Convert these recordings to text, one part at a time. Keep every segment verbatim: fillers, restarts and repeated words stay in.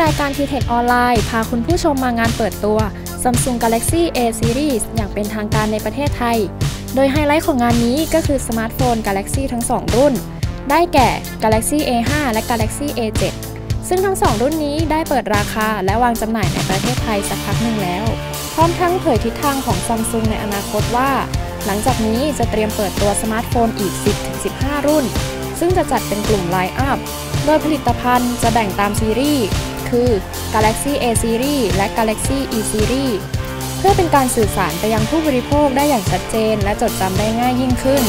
ายการ ที เทค ออนไลน์พาคุณผู้ชมมางานเปิดตัว Samsung Galaxy A Series อย่างเป็นทางการในประเทศไทยโดยไฮไลท์ของงานนี้ก็คือสมาร์ทโฟน Galaxy ทั้งสองรุ่นได้แก่ Galaxy เอ ห้า และ Galaxy เอ เซเว่น ซึ่งทั้งสองรุ่นนี้ได้เปิดราคาและวางจำหน่ายในประเทศไทยสักพักหนึ่งแล้วพร้อมทั้งเผยทิศทางของ Samsung ในอนาคตว่าหลังจากนี้จะเตรียมเปิดตัวสมาร์ทโฟนอีก สิบถึงสิบห้า รุ่นซึ่งจะจัดเป็นกลุ่มไลน์อัพโดยผลิตภัณฑ์จะแบ่งตามซีรีส์คือ Galaxy A Series และ Galaxy E Series เพื่อเป็นการสื่อสารไปยังผู้บริโภคได้อย่างชัดเจนและจดจำได้ง่ายยิ่งขึ้น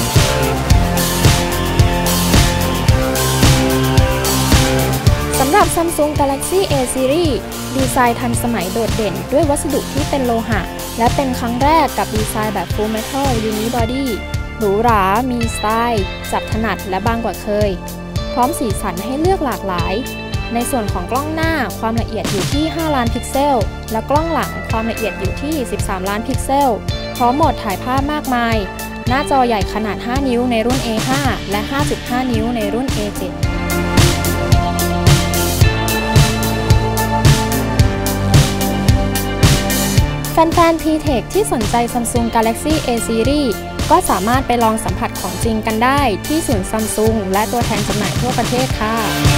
สำหรับ Samsung Galaxy A Series ดีไซน์ทันสมัยโดดเด่นด้วยวัสดุที่เป็นโลหะและเป็นครั้งแรกกับดีไซน์แบบ Full Metal Unibody หรูหรา มีสไตล์จับถนัดและบางกว่าเคยพร้อมสีสันให้เลือกหลากหลายในส่วนของกล้องหน้าความละเอียดอยู่ที่ห้าล้านพิกเซลและกล้องหลังความละเอียดอยู่ที่สิบสามล้านพิกเซลพร้อมโหมดถ่ายภาพมากมายหน้าจอใหญ่ขนาดห้านิ้วในรุ่น เอ ห้า และ ห้าจุดห้า นิ้วในรุ่น เอ เซเว่นแฟนๆ ที เทค ที่สนใจ Samsung Galaxy A Series ก็สามารถไปลองสัมผัสของจริงกันได้ที่ศูนย์ Samsung และตัวแทนจำหน่ายทั่วประเทศค่ะ